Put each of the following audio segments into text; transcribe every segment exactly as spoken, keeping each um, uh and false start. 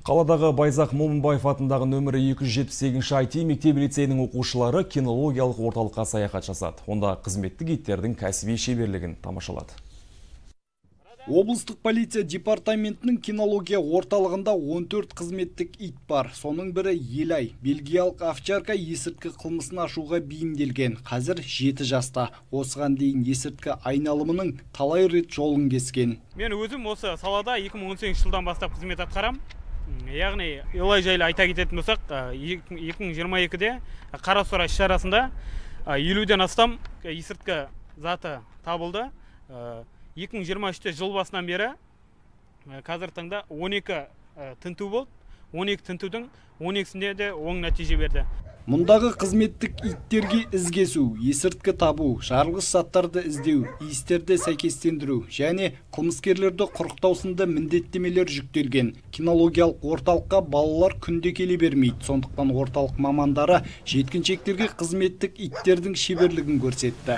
Қаладағы Байзақ Момынбаев атындағы нөмірі екі жүз жетпіс сегізінші ай ти мектеп-лицейінің оқушылары кинологиялық орталыққа саяхат жасады. Онда қызметтік иттердің кәсіби шеберлігін тамашалады. Облыстық полиция департаментінің кинология орталығында он төрт қызметтік ит бар. Соның бірі Елай, бельгиялық овчарка есірткі қылмысын ашуға бейімделген. Қазір жеті жаста. Осыған дейін есірткі айналымының талай рет жолын кескен. Мен өзім осы салада екі мың он сегізінші жылдан бастап қызмет атқарам. Яғни Елай жайлы айта кететін болсақ, екі мың жиырма екіде Қарасұра іс-шарасында елуден астам есірткі заты табылды. екі мың жиырма үште жыл басынан бері қазір таңда он екі тінту болды. он екі тінтудің он екісінде де оң нәтиже берді. Мұндағы қызметтік иттерге ізгесу, есірткі табу, жарылғыш заттарды іздеу, иістерді сәйкестендіру және қылмыскерлерді құрықтау сынды міндеттемелер жүктелген. Кинологиялық орталыққа балалар күнде келе бермейді. Сондықтан орталық мамандары жеткіншектерге қызметтік иттердің шеберлігін көрсетті.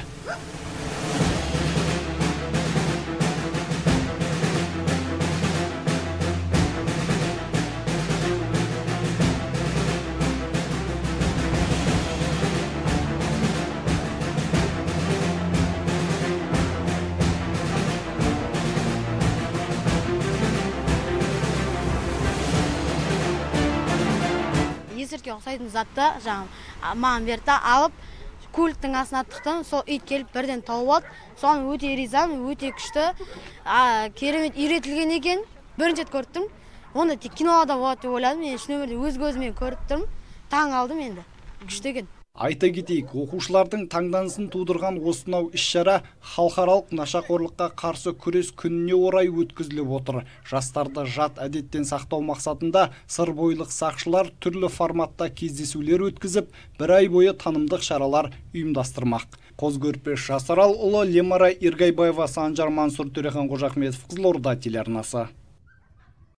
Есіртке ұқсайтын затты маған берді, алып көліктің астына тықтым, сол ит келіп бірден тауып алды. Соны өте ризамын, өте күшті, керемет үйретілген екен. Бірінші рет көрдім. Оны тек киноларда болады деп ойладым. Мен шын өмірде өз көзіммен көріп тұрмын. Таң алдым енді. Күшті екен. Айта кетейік, оқушылардың таңданысын тудырған осынау іс-шара халықаралық нашақорлыққа қарсы күрес күніне орай өткізіліп отыр. Жастарды жат әдеттен сақтау мақсатында сырбойлық сақшылар түрлі форматта кездесулер өткізіп, бір ай бойы танымдық шаралар ұйымдастырмақ. Қозгөрпеш Жасаралұлы, Лемара Иргайбаева, Санжар Мансур, Төрехан Қожахметов, Қызылорда телеарнасы.